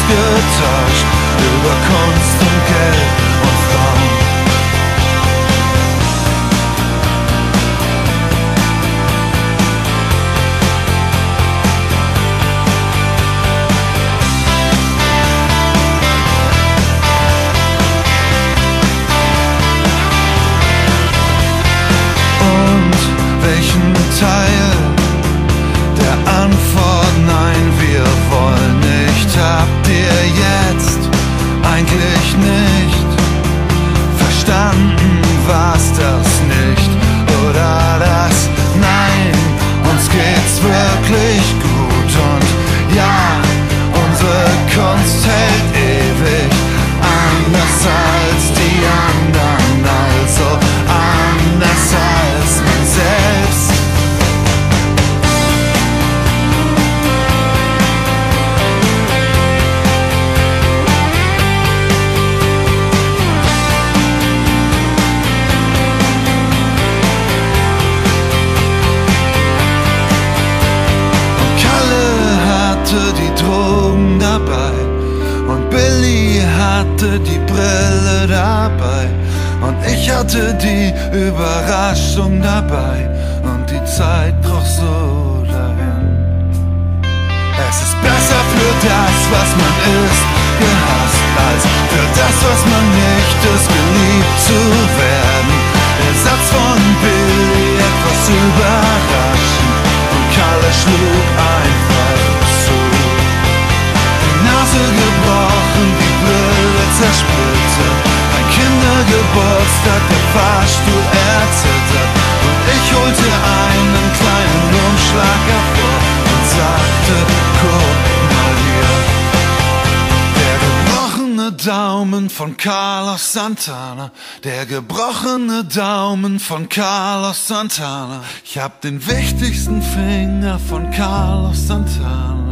ausgetauscht über Kunst und Geld und Frauen. Welchen Teil der Antwort nein, wir wollen nicht, habt ihr jetzt eigentlich nicht verstanden, was das nicht oder das Nein, uns geht's wirklich gut und ja, unsere Kunst hält ewig, anders als die anderen, also anders als man selbst. Und Kalle hatte die Drogen dabei und Billy hatte die Brille dabei und ich hatte die Überraschung dabei und die Zeit kroch so dahin. Es ist besser für das, was man ist, gehasst, als für das, was man nicht ist, geliebt zu werden. Der Satz von Billy etwas überraschend und Kalle schlug einfach zu. Die Nase gebrochen, die Brille zersplittert, ein Kindergeburtstag, der Fahrstuhl erzittert und ich holte einen kleinen Umschlag hervor und sagte, guck mal hier. Der gebrochene Daumen von Carlos Santana, der gebrochene Daumen von Carlos Santana. Ich hab den wichtigsten Finger von Carlos Santana.